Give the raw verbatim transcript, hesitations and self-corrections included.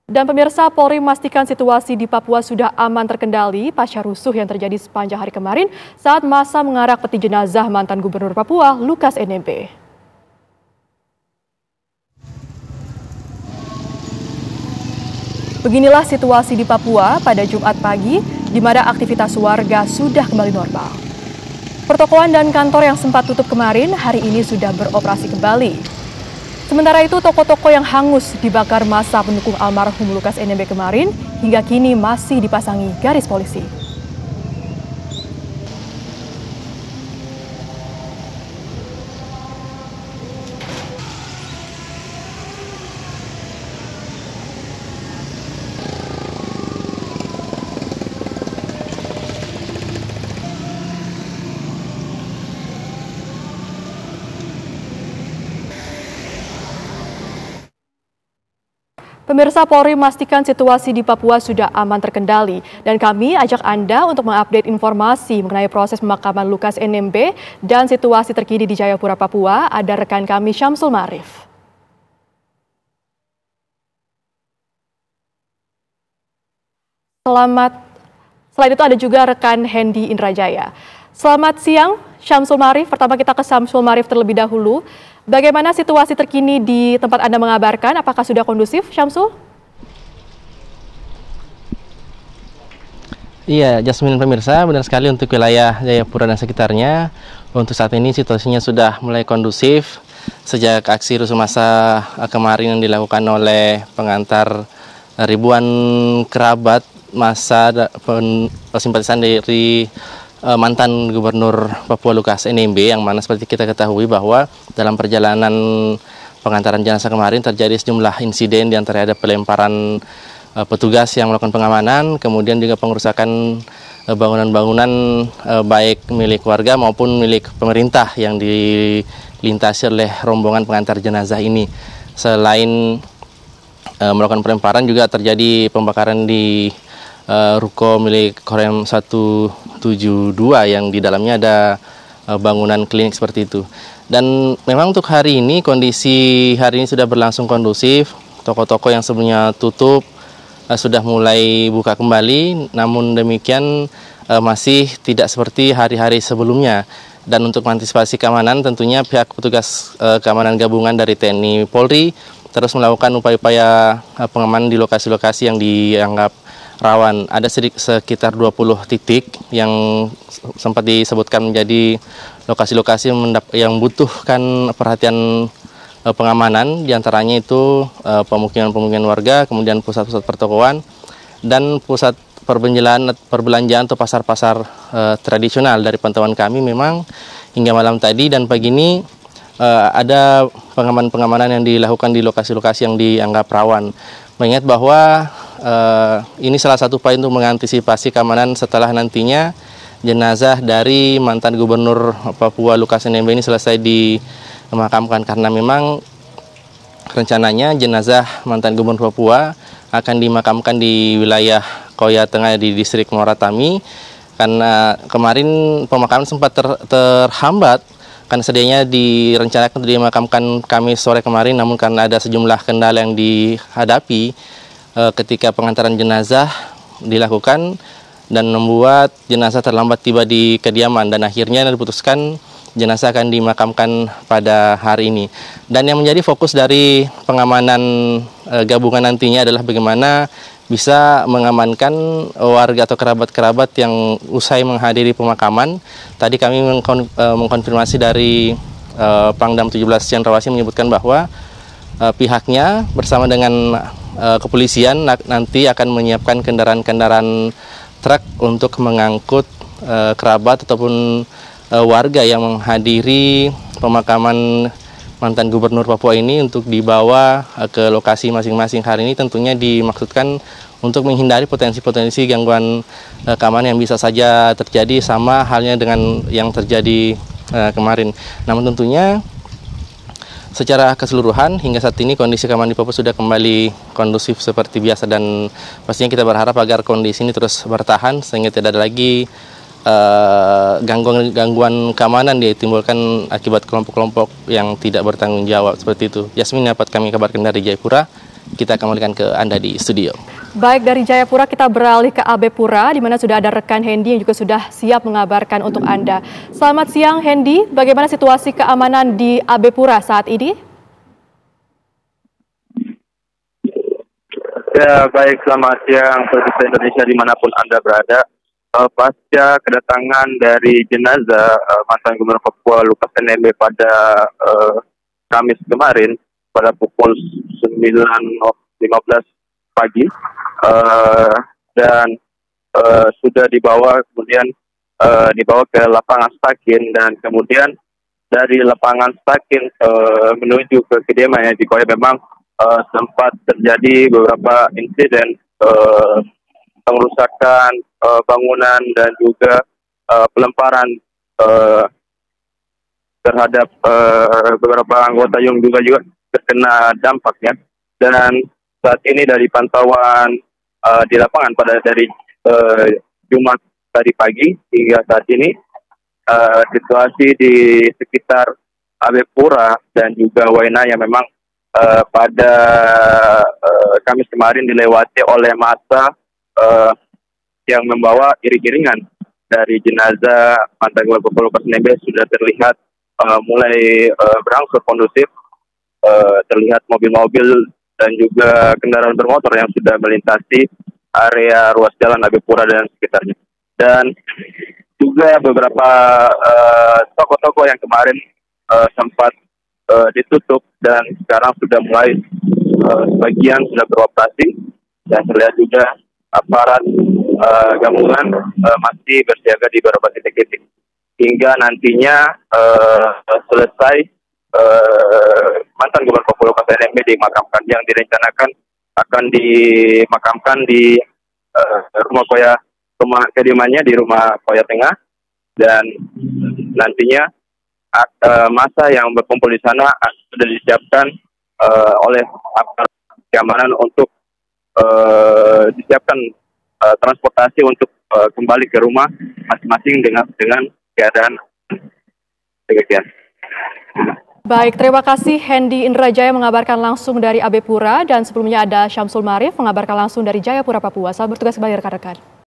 Dan pemirsa, Polri memastikan situasi di Papua sudah aman terkendali pasca rusuh yang terjadi sepanjang hari kemarin saat massa mengarak peti jenazah mantan Gubernur Papua Lukas N M B. Beginilah situasi di Papua pada Jumat pagi, di mana aktivitas warga sudah kembali normal. Pertokoan dan kantor yang sempat tutup kemarin hari ini sudah beroperasi kembali. Sementara itu, toko-toko yang hangus dibakar massa pendukung almarhum Lukas N M B kemarin hingga kini masih dipasangi garis polisi. Pemirsa, Polri memastikan situasi di Papua sudah aman terkendali dan kami ajak Anda untuk mengupdate informasi mengenai proses pemakaman Lukas N M B dan situasi terkini di Jayapura, Papua. Ada rekan kami Syamsul Marif. Selamat. Selain itu ada juga rekan Hendy Indrajaya. Selamat siang, Syamsul Marif. Pertama kita ke Syamsul Marif terlebih dahulu. Bagaimana situasi terkini di tempat Anda mengabarkan? Apakah sudah kondusif, Syamsul? Iya, Jasmine pemirsa, benar sekali untuk wilayah Jayapura dan sekitarnya. Untuk saat ini situasinya sudah mulai kondusif sejak aksi rusuh massa kemarin yang dilakukan oleh pengantar ribuan kerabat massa simpatisan dari mantan Gubernur Papua Lukas N M B, yang mana seperti kita ketahui bahwa dalam perjalanan pengantaran jenazah kemarin terjadi sejumlah insiden, di antaranya ada pelemparan uh, petugas yang melakukan pengamanan, kemudian juga pengerusakan bangunan-bangunan uh, uh, baik milik warga maupun milik pemerintah yang dilintasi oleh rombongan pengantar jenazah ini. Selain uh, melakukan pelemparan, juga terjadi pembakaran di Uh, ruko milik Korem seratus tujuh puluh dua yang di dalamnya ada uh, bangunan klinik seperti itu. Dan memang untuk hari ini kondisi hari ini sudah berlangsung kondusif. Toko-toko yang sebelumnya tutup uh, sudah mulai buka kembali, namun demikian uh, masih tidak seperti hari-hari sebelumnya. Dan untuk mengantisipasi keamanan, tentunya pihak petugas uh, keamanan gabungan dari T N I Polri terus melakukan upaya-upaya uh, pengamanan di lokasi-lokasi yang dianggap rawan. Ada sekitar dua puluh titik yang sempat disebutkan menjadi lokasi-lokasi yang membutuhkan perhatian pengamanan, diantaranya itu pemukiman-pemukiman warga, kemudian pusat-pusat pertokoan, dan pusat perbelanjaan, perbelanjaan atau pasar-pasar uh, tradisional. Dari pantauan kami memang hingga malam tadi dan pagi ini uh, ada pengamanan-pengamanan yang dilakukan di lokasi-lokasi yang dianggap rawan. Mengingat bahwa Uh, ini salah satu upaya untuk mengantisipasi keamanan setelah nantinya jenazah dari mantan Gubernur Papua Lukas N M B ini selesai dimakamkan, karena memang rencananya jenazah mantan Gubernur Papua akan dimakamkan di wilayah Koya Tengah di distrik Moratami, karena kemarin pemakaman sempat ter, terhambat karena sedianya direncanakan untuk dimakamkan Kamis sore kemarin, namun karena ada sejumlah kendala yang dihadapi ketika pengantaran jenazah dilakukan dan membuat jenazah terlambat tiba di kediaman, dan akhirnya diputuskan jenazah akan dimakamkan pada hari ini. Dan yang menjadi fokus dari pengamanan e, gabungan nantinya adalah bagaimana bisa mengamankan warga atau kerabat-kerabat yang usai menghadiri pemakaman. Tadi kami mengkon, e, mengkonfirmasi dari e, Pangdam tujuh belas Cendrawasih menyebutkan bahwa e, pihaknya bersama dengan kepolisian nanti akan menyiapkan kendaraan-kendaraan truk untuk mengangkut uh, kerabat ataupun uh, warga yang menghadiri pemakaman mantan Gubernur Papua ini untuk dibawa uh, ke lokasi masing-masing. Hari ini tentunya dimaksudkan untuk menghindari potensi-potensi gangguan uh, keamanan yang bisa saja terjadi, sama halnya dengan yang terjadi uh, kemarin. Namun tentunya secara keseluruhan hingga saat ini kondisi keamanan di Papua sudah kembali kondusif seperti biasa, dan pastinya kita berharap agar kondisi ini terus bertahan sehingga tidak ada lagi gangguan-gangguan uh, keamanan ditimbulkan akibat kelompok-kelompok yang tidak bertanggung jawab seperti itu. Yasmin, dapat kami kabarkan dari Jayapura. kita kembalikan ke Anda di studio. Baik, dari Jayapura kita beralih ke Abepura, di mana sudah ada rekan Hendy yang juga sudah siap mengabarkan untuk Anda. Selamat siang Hendy, bagaimana situasi keamanan di Abepura saat ini? Ya, baik, selamat siang pemirsa Indonesia dimanapun Anda berada. Uh, pasca kedatangan dari jenazah uh, mantan Gubernur Papua Lukas N M B pada uh, Kamis kemarin pada pukul sembilan lima belas pagi, uh, dan uh, sudah dibawa kemudian uh, dibawa ke lapangan Stakin, dan kemudian dari lapangan Stakin uh, menuju ke kediamannya di Koya memang uh, sempat terjadi beberapa insiden uh, pengerusakan uh, bangunan dan juga uh, pelemparan uh, terhadap uh, beberapa anggota yang juga juga terkena dampaknya. Dan saat ini dari pantauan uh, di lapangan pada dari uh, Jumat tadi pagi hingga saat ini, uh, situasi di sekitar Abepura dan juga Wainaya memang uh, pada uh, Kamis kemarin dilewati oleh massa Uh, yang membawa iring-iringan dari jenazah mantan Gubernur Papua Lukas N M B sudah terlihat uh, mulai uh, berangsur kondusif, uh, terlihat mobil-mobil dan juga kendaraan bermotor yang sudah melintasi area ruas jalan Abepura dan sekitarnya. Dan juga beberapa uh, toko-toko yang kemarin uh, sempat uh, ditutup dan sekarang sudah mulai uh, sebagian sudah beroperasi, dan terlihat juga aparat uh, gabungan uh, masih bersiaga di beberapa titik-titik hingga nantinya uh, selesai uh, mantan Gubernur Papua Lukas N M B dimakamkan, yang direncanakan akan dimakamkan di uh, rumah Koya, rumah kediamannya di rumah Koya Tengah, dan nantinya uh, massa yang berkumpul di sana sudah disiapkan uh, oleh aparat keamanan untuk Uh, disiapkan uh, transportasi untuk uh, kembali ke rumah masing-masing dengan dengan keadaan demikian. Baik, terima kasih Hendy Indrajaya mengabarkan langsung dari Abepura, dan sebelumnya ada Syamsul Marif mengabarkan langsung dari Jayapura, Papua. Selamat bertugas kembali rekan-rekan.